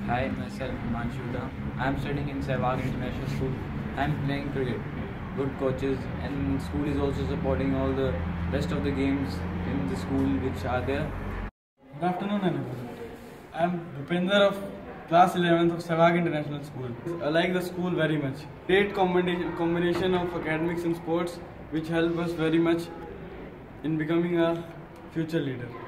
Hi, myself Himanshu. I am studying in SISJ International School. I am playing cricket. Good coaches, and school is also supporting all the rest of the games in the school which are there. Good afternoon, everyone. I am Bhupender of class 11th of SISJ International School. I like the school very much. Great combination of academics and sports which help us very much in becoming a future leader.